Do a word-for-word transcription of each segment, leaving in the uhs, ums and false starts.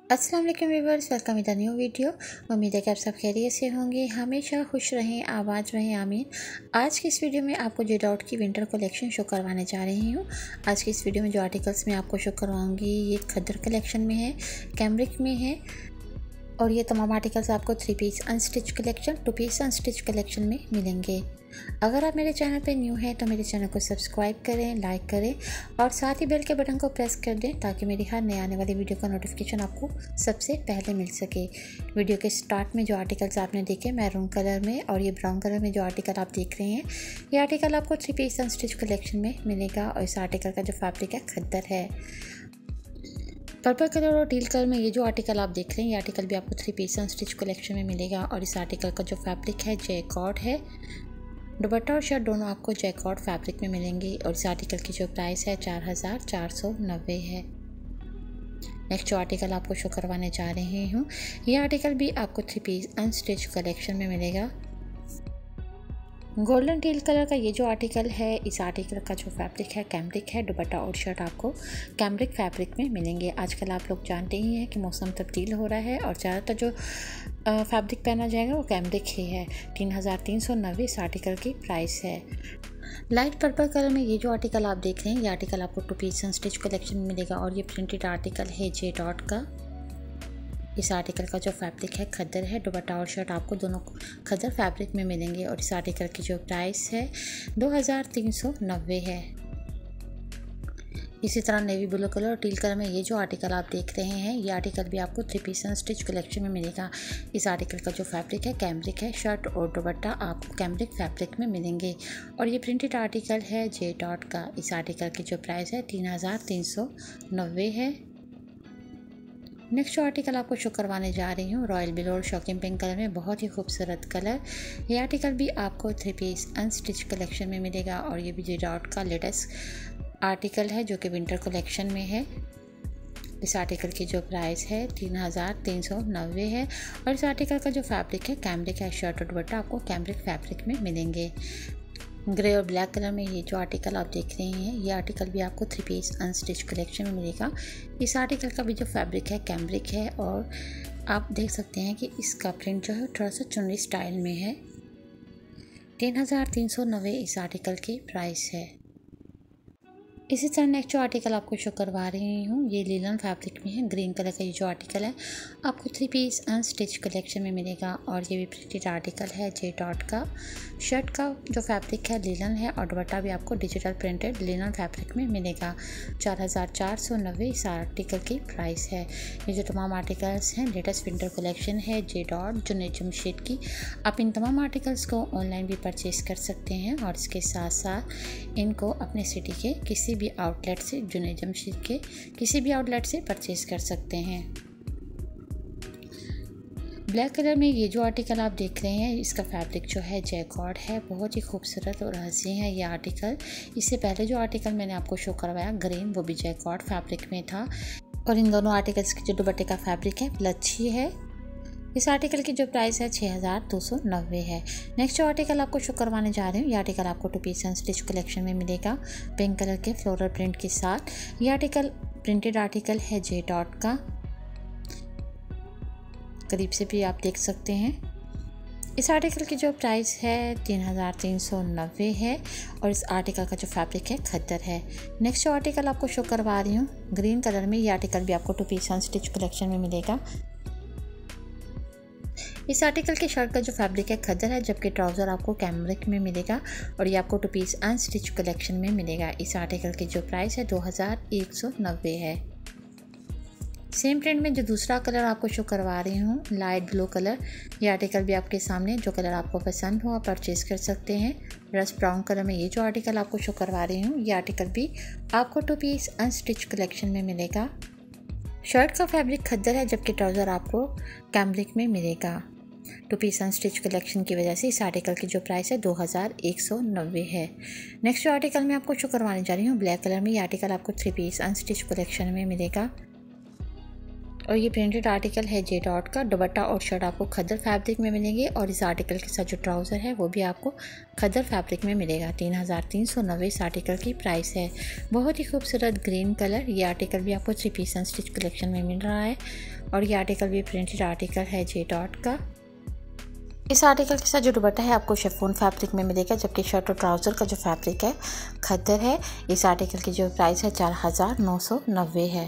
अस्सलाम वालेकुम viewers, welcome with the new video. उम्मीद है कि आप सब खैरियत से होंगे, हमेशा खुश रहें, आबाद रहें, आमीन। आज की इस वीडियो में आपको जे डॉट की विंटर कलेक्शन शो करवाने जा रही हूँ। आज की इस वीडियो में जो आर्टिकल्स मैं आपको शो करवाऊँगी ये खद्दर कलेक्शन में है, कैमरिक में है और ये तमाम आर्टिकल्स आपको three piece unstitch collection, two piece unstitch collection में मिलेंगे। अगर आप मेरे चैनल पे न्यू हैं तो मेरे चैनल को सब्सक्राइब करें, लाइक करें और साथ ही बेल के बटन को प्रेस कर दें ताकि मेरी हर नए आने वाली वीडियो का नोटिफिकेशन आपको सबसे पहले मिल सके। वीडियो के स्टार्ट में जो आर्टिकल्स आपने देखे मैरून कलर में और ये ब्राउन कलर में जो आर्टिकल आप देख रहे हैं, ये आर्टिकल आपको थ्री पीस अनस्टिच कलेक्शन में मिलेगा और इस आर्टिकल का जो फैब्रिक है खद्दर है। पर्पल कलर और टील कलर में ये जो आर्टिकल आप देख रहे हैं, ये आर्टिकल भी आपको थ्री पीस अनस्टिच कलेक्शन में मिलेगा और इस आर्टिकल का जो फैब्रिक है जैकॉर्ड है। दुपट्टा और शर्ट दोनों आपको जैकॉर्ड फैब्रिक में मिलेंगे और इस आर्टिकल की जो प्राइस है चार हज़ार चार सौ नब्बे है। नेक्स्ट जो आर्टिकल आपको शो करवाने जा रही हूँ, ये आर्टिकल भी आपको थ्री पीस अनस्टिच कलेक्शन में मिलेगा। गोल्डन टील कलर का ये जो आर्टिकल है, इस आर्टिकल का जो फैब्रिक है कैमरिक है। दुपट्टा और शर्ट आपको कैमरिक फैब्रिक में मिलेंगे। आजकल आप लोग जानते ही हैं कि मौसम तब्दील हो रहा है और ज़्यादातर जो फैब्रिक पहना जाएगा वो कैमरिक ही है। तीन हज़ार तीन सौ नब्बे इस आर्टिकल की प्राइस है। लाइट पर्पल कलर में ये जो आर्टिकल आप देख रहे हैं, ये आर्टिकल आपको टू पीस अनस्टिच कलेक्शन में मिलेगा और ये प्रिंटेड आर्टिकल है जे डॉट का। इस आर्टिकल का जो फैब्रिक है खद्दर है। दुपट्टा और शर्ट आपको दोनों खद्दर फैब्रिक में मिलेंगे और इस आर्टिकल की जो प्राइस है दो हज़ार तीन सौ नब्बे है। इसी तरह नेवी ब्लू कलर और टील कलर में ये जो आर्टिकल आप देख रहे हैं, ये आर्टिकल भी आपको थ्री पीस अनस्टिच कलेक्शन में मिलेगा। इस आर्टिकल का जो फैब्रिक है कैमरिक है। शर्ट और दुपट्टा आपको कैमरिक फैब्रिक में मिलेंगे और ये प्रिंटेड आर्टिकल है जे डॉट का। इस आर्टिकल की जो प्राइस है तीन हज़ार तीन सौ नब्बे है। नेक्स्ट जो आर्टिकल आपको शो करवाने जा रही हूँ, रॉयल ब्लू और शॉकिंग पिंक कलर में, बहुत ही खूबसूरत कलर। ये आर्टिकल भी आपको थ्री पीस अनस्टिच कलेक्शन में मिलेगा और ये भी जे डॉट का लेटेस्ट आर्टिकल है जो कि विंटर कलेक्शन में है। इस आर्टिकल की जो प्राइस है तीन हज़ार तीन सौ नब्बे है और इस आर्टिकल का जो फैब्रिक है कैमरिक है। शर्ट और दुपट्टा आपको कैमरिक फैब्रिक में मिलेंगे। ग्रे और ब्लैक कलर में ये जो आर्टिकल आप देख रहे हैं, ये आर्टिकल भी आपको थ्री पीस अनस्टिच कलेक्शन में मिलेगा। इस आर्टिकल का भी जो फैब्रिक है कैमरिक है और आप देख सकते हैं कि इसका प्रिंट जो है थोड़ा सा चुन्नी स्टाइल में है। तीन हज़ार तीन सौ नब्बे इस आर्टिकल की प्राइस है। इसी तरह नेक्स्ट जो आर्टिकल आपको शो करवा रही हूँ, ये लीलन फैब्रिक में है। ग्रीन कलर का ये जो आर्टिकल है आपको थ्री पीस अनस्टिच कलेक्शन में मिलेगा और ये भी प्रिंटेड आर्टिकल है जे डॉट का। शर्ट का जो फैब्रिक है लीलन है और दुपट्टा भी आपको डिजिटल प्रिंटेड लीलन फैब्रिक में मिलेगा। चार हज़ार चार सौ नब्बे इस आर्टिकल की प्राइस है। ये जो तमाम आर्टिकल्स हैं लेटेस्ट विंटर कलेक्शन है जे डॉट जुनैद जमशेद की। आप इन तमाम आर्टिकल्स को ऑनलाइन भी परचेज़ कर सकते हैं और इसके साथ साथ इनको अपने सिटी के किसी भी आउटलेट से, जुनैद जमशेद के किसी भी आउटलेट से परचेज कर सकते हैं। ब्लैक कलर में ये जो आर्टिकल आप देख रहे हैं, इसका फैब्रिक जो है जैकॉर्ड है। बहुत ही खूबसूरत और हसीन है ये आर्टिकल। इससे पहले जो आर्टिकल मैंने आपको शो करवाया ग्रीन, वो भी जैकॉर्ड फैब्रिक में था और इन दोनों आर्टिकल्स के जो दुपट्टे का फैब्रिक है अच्छी है। इस आर्टिकल की जो प्राइस है छः हज़ार दो सौ नब्बे है। नेक्स्ट जो आर्टिकल आपको शो करवाने जा रही हूँ, ये आर्टिकल आपको टू पीस अनस्टिच कलेक्शन में मिलेगा पिंक कलर के फ्लोरल प्रिंट के साथ। ये आर्टिकल प्रिंटेड आर्टिकल है जे डॉट का। करीब से भी आप देख सकते हैं। इस आर्टिकल की जो प्राइस है तीन हज़ार तीन सौ नब्बे है और इस आर्टिकल का जो फैब्रिक है खद्दर है। नेक्स्ट जो आर्टिकल आपको शो करवा रही हूँ ग्रीन कलर में, ये आर्टिकल भी आपको टू पीस अनस्टिच कलेक्शन में मिलेगा। इस आर्टिकल के शर्ट का जो फैब्रिक है खद्दर है जबकि ट्राउज़र आपको कैमरिक में मिलेगा और ये आपको टू पीस अनस्टिच कलेक्शन में मिलेगा। इस आर्टिकल की जो प्राइस है दो हज़ार एक सौ नब्बे है। सेम प्रिंट में जो दूसरा कलर आपको शो करवा रही हूँ लाइट ब्लू कलर, ये आर्टिकल भी आपके सामने, जो कलर आपको पसंद हो आप परचेज कर सकते हैं। रस्ट ब्राउन कलर में ये जो आर्टिकल आपको शो करवा रही हूँ, ये आर्टिकल भी आपको टू पीस अनस्टिच कलेक्शन में मिलेगा। शर्ट का फैब्रिक खद्दर है जबकि ट्राउज़र आपको कैमरिक में मिलेगा। टू पीस अनस्टिच कलेक्शन की वजह से इस आर्टिकल की जो प्राइस है दो हज़ार एक सौ नब्बे है। नेक्स्ट जो आर्टिकल मैं आपको शो करवाने जा रही हूँ ब्लैक कलर में, ये आर्टिकल आपको थ्री पीस अनस्टिच कलेक्शन में मिलेगा और ये प्रिंटेड आर्टिकल है जे डॉट का। दुपट्टा और शर्ट आपको खद्दर फैब्रिक में मिलेंगे और इस आर्टिकल के साथ जो ट्राउज़र है वो भी आपको खद्दर फैब्रिक में मिलेगा। तीन हज़ार तीन सौ नब्बे इस आर्टिकल की प्राइस है। बहुत ही खूबसूरत ग्रीन कलर, ये आर्टिकल भी आपको थ्री पीस अनस्टिच कलेक्शन में मिल रहा है और ये आर्टिकल भी प्रिंटेड आर्टिकल है जे डॉट का। इस आर्टिकल के साथ जो दुपट्टा है आपको शिफॉन फैब्रिक में मिलेगा, जबकि शर्ट और ट्राउज़र का जो फैब्रिक है खद्दर है। इस आर्टिकल की जो प्राइस है चार हज़ार नौ सौ नब्बे है।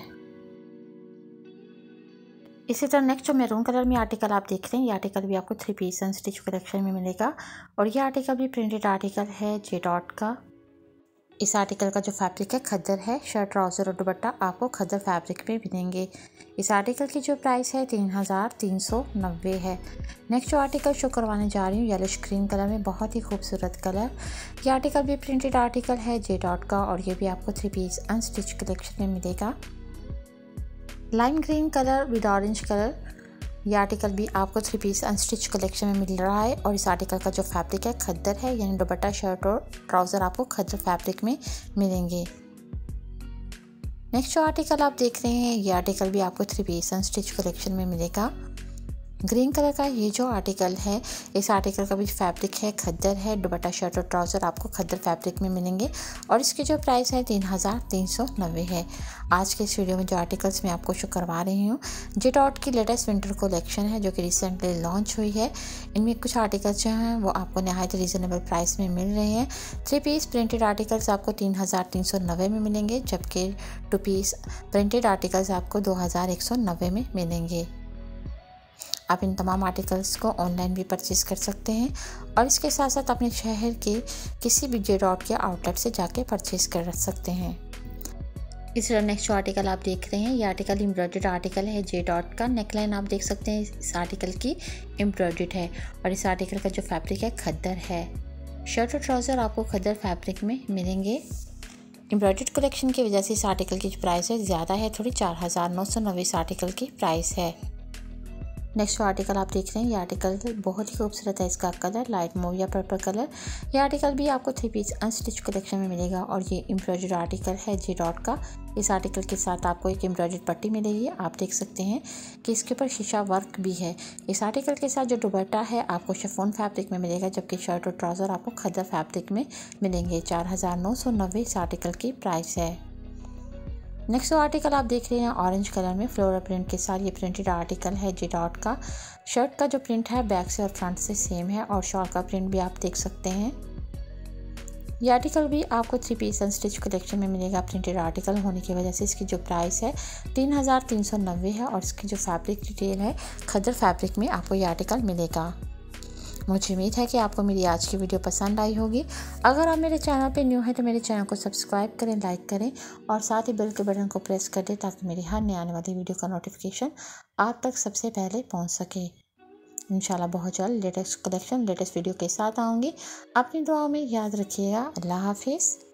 इसी तरह नेक्स्ट जो मैरून कलर में आर्टिकल आप देख रहे हैं, ये आर्टिकल भी आपको थ्री पीस अनस्टिच कलेक्शन में मिलेगा और ये आर्टिकल भी प्रिंटेड आर्टिकल है जे डॉट का। इस आर्टिकल का जो फैब्रिक है खद्दर है। शर्ट ट्राउज़र और दुपट्टा आपको खद्दर फैब्रिक में मिलेंगे। इस आर्टिकल की जो प्राइस है तीन हज़ार तीन सौ नब्बे है। नेक्स्ट जो आर्टिकल शो करवाने जा रही हूँ येलोश ग्रीन कलर में, बहुत ही खूबसूरत कलर। ये आर्टिकल भी प्रिंटेड आर्टिकल है जे डॉट का और ये भी आपको थ्री पीस अनस्टिच कलेक्शन में मिलेगा। Lime green colour with orange colour, ये आर्टिकल भी आपको थ्री पीस अनस्टिच कलेक्शन में मिल रहा है और इस आर्टिकल का जो फैब्रिक है खद्दर है, यानी दुपट्टा शर्ट और ट्राउज़र आपको खद्दर फैब्रिक में मिलेंगे। नेक्स्ट जो आर्टिकल आप देख रहे हैं, ये आर्टिकल भी आपको थ्री पीस अनस्टिच कलेक्शन में मिलेगा। ग्रीन कलर का ये जो आर्टिकल है, इस आर्टिकल का भी फैब्रिक है खद्दर है। दुपट्टा शर्ट और ट्राउज़र आपको खद्दर फैब्रिक में मिलेंगे और इसकी जो प्राइस है तीन हज़ार तीन सौ नब्बे है। आज के इस वीडियो में जो आर्टिकल्स मैं आपको शो करवा रही हूँ जे डॉट की लेटेस्ट विंटर कलेक्शन है, जो कि रिसेंटली लॉन्च हुई है। इनमें कुछ आर्टिकल्स जो हैं वो आपको नहायत रीज़नेबल प्राइस में मिल रहे हैं। थ्री पीस प्रिंटेड आर्टिकल्स आपको तीन हज़ार तीन सौ नब्बे में मिलेंगे, जबकि टू पीस प्रिंटेड आर्टिकल्स आपको दो हज़ार एक सौ नब्बे में मिलेंगे। आप इन तमाम आर्टिकल्स को ऑनलाइन भी परचेज़ कर सकते हैं और इसके साथ साथ अपने शहर के किसी भी जे डॉट के आउटलेट से जाके परचेज़ कर सकते हैं। इस तरह नेक्स्ट जो आर्टिकल आप देख रहे हैं, ये आर्टिकल एम्ब्रॉयडर्ड आर्टिकल है जे डॉट का। नेकलाइन आप देख सकते हैं इस आर्टिकल की एम्ब्रॉयडर्ड है और इस आर्टिकल का जो फैब्रिक है खद्दर है। शर्ट और ट्राउज़र आपको खद्दर फैब्रिक में मिलेंगे। एम्ब्रॉयडर्ड कलेक्शन की वजह से इस आर्टिकल की जो प्राइस है ज़्यादा है थोड़ी, चार हज़ार नौ सौ नब्बे इस आर्टिकल की प्राइस है। नेक्स्ट आर्टिकल आप देख रहे हैं, ये आर्टिकल बहुत ही खूबसूरत है। इसका कलर लाइट मूव या पर्पल कलर। ये आर्टिकल भी आपको थ्री पीस अनस्टिच कलेक्शन में मिलेगा और ये एम्ब्रॉयडर्ड आर्टिकल है जे डॉट का। इस आर्टिकल के साथ आपको एक एम्ब्रॉयडर्ड पट्टी मिलेगी। आप देख सकते हैं कि इसके ऊपर शीशा वर्क भी है। इस आर्टिकल के साथ जो दुपट्टा है आपको शिफॉन फैब्रिक में मिलेगा, जबकि शर्ट और ट्राउज़र आपको खद्दर फैब्रिक में मिलेंगे। चार हज़ार नौ सौ नब्बे इस आर्टिकल की प्राइस है। नेक्स्ट जो आर्टिकल आप देख रहे हैं ऑरेंज कलर में फ्लोरल प्रिंट के साथ, ये प्रिंटेड आर्टिकल है जे डॉट का। शर्ट का जो प्रिंट है बैक से और फ्रंट से सेम है और शॉल का प्रिंट भी आप देख सकते हैं। ये आर्टिकल भी आपको थ्री पीस अनस्टिच कलेक्शन में मिलेगा। प्रिंटेड आर्टिकल होने की वजह से इसकी जो प्राइस है तीन हज़ार तीन सौ नब्बे है और इसकी जो फैब्रिक डिटेल है खद्दर फैब्रिक में आपको ये आर्टिकल मिलेगा। मुझे उम्मीद है कि आपको मेरी आज की वीडियो पसंद आई होगी। अगर आप मेरे चैनल पे न्यू हैं तो मेरे चैनल को सब्सक्राइब करें, लाइक करें और साथ ही बेल के बटन को प्रेस कर दें ताकि मेरी हर नई आने वाली वीडियो का नोटिफिकेशन आप तक सबसे पहले पहुंच सके। इंशाल्लाह बहुत जल्द लेटेस्ट कलेक्शन लेटेस्ट वीडियो के साथ आऊँगी। अपनी दुआओं में याद रखिएगा। अल्लाह हाफिज़।